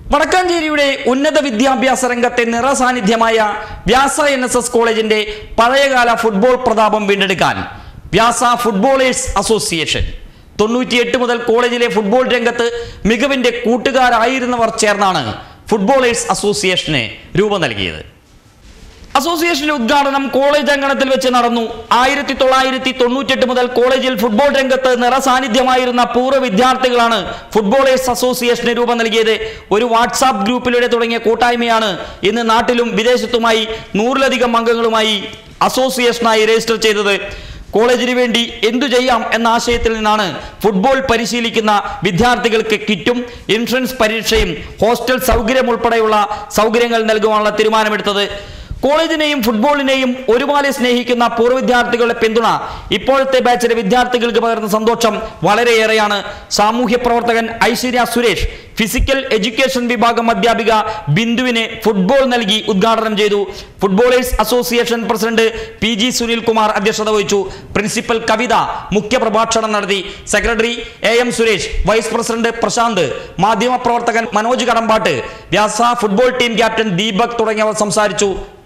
വടക്കാഞ്ചേരിയുടെ ഉന്നത വിദ്യാഭ്യാസ രംഗത്തെ നിറസാന്നിധ്യമായ വ്യാസ NSS കോളേജിന്റെ പഴയകാല ഫുട്ബോൾ പ്രതാപം വീണ്ടെടുക്കാൻ വ്യാസ ഫുട്ബോളേഴ്സ് അസോസിയേഷൻ 98 മുതൽ കോളേജിലെ ഫുട്ബോൾ രംഗത്ത് മികവിന്റെ കൂട്ടുകാരായിരുന്നവർ ചേർന്നാണ് ഫുട്ബോളേഴ്സ് അസോസിയേഷന് രൂപം നൽകിയത്. അസോസിയേഷന്റെ ഉദ്ഘാടനം കോളേജ് അങ്കണത്തിൽ വെച്ച് നടന്നു. 1998 മുതൽ കോളേജിൽ ഫുട്ബോൾ രംഗത്ത് നിറസാന്നിധ്യമായിരുന്ന പൂർവ്വ വിദ്യാർത്ഥികളാണ് ഫുട്ബോളേഴ്സ് അസോസിയേഷന് രൂപം നൽകിയത്. ഒരു വാട്സാപ്പ് ഗ്രൂപ്പിലൂടെ തുടങ്ങിയ കൂട്ടായ്മയാണ് ഇന്ന് നാട്ടിലും വിദേശത്തുമായി 100-ലധികം അംഗങ്ങളുമായി അസോസിയേഷനായി രജിസ്റ്റർ ചെയ്തത്. കോളേജിന് വേണ്ടി എന്തു ചെയ്യാം എന്ന ആശയത്തിൽ നിന്നാണ് ഫുട്ബോൾ പരിശീലിക്കുന്ന വിദ്യാർത്ഥികൾക്ക് കിറ്റും ഇൻഷുറൻസ് പരീക്ഷയും ഹോസ്റ്റൽ സൗകര്യം ഉൾപ്പെടെയുള്ള സൗകര്യങ്ങൾ നൽകുവാനുള്ള തീരുമാനമെടുത്തത്. കോളേജിനെയും ഫുട്ബോളിനെയും ഒരുപോലെ സ്നേഹിക്കുന്ന പൂർവ്വ വിദ്യാർത്ഥികളുടെ പിന്തുണ ഇപ്പോഴത്തെ ബാച്ചിലെ വിദ്യാർത്ഥികൾക്ക് പകർന്ന സന്തോഷം വളരെയേറെയാണ്. സാമൂഹ്യ പ്രവർത്തകൻ ഐശ്വര്യ സുരേഷ് ഫിസിക്കൽ എഡ്യൂക്കേഷൻ വിഭാഗം അധ്യാപിക ബിന്ദുവിന് ഫുട്ബോൾ നൽകി ഉദ്ഘാടനം ചെയ്തു. Footballers association president PG Sunilkumar അധ്യക്ഷത വഹിച്ചു. പ്രിൻസിപ്പൽ കവിത മുഖ്യപ്രഭാഷണം നടത്തി. Secretary AM Suresh, vice president Prashanth, മാധ്യമപ്രവർത്തകൻ Manoj Kadambatt, Vyasa football team captain Deepak തുടങ്ങിയവർ സംസാരിച്ചു.